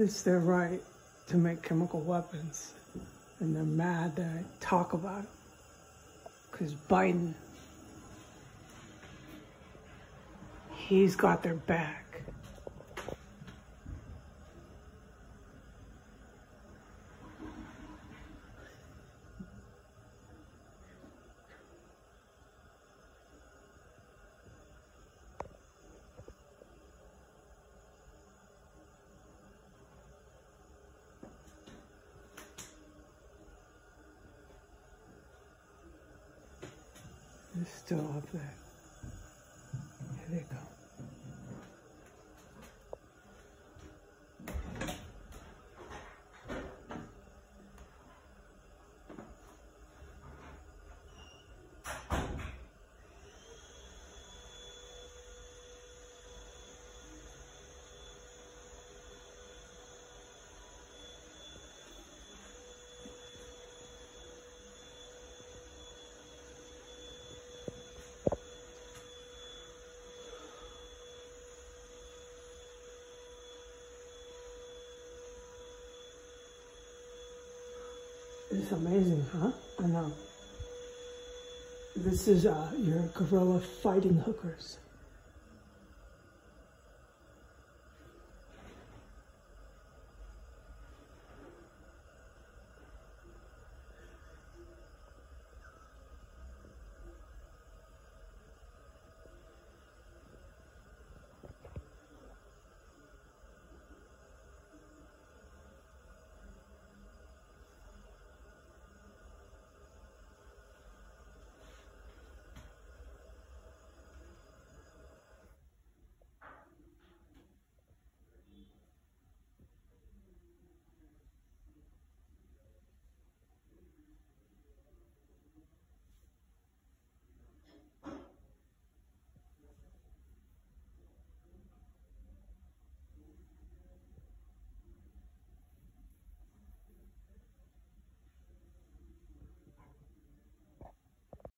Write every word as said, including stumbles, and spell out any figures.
It's their right to make chemical weapons, and they're mad that I talk about it. Because Biden, he's got their back. It's still up there. Here they go. It's amazing, huh? I know. This is uh, your guerrilla fighting hookers.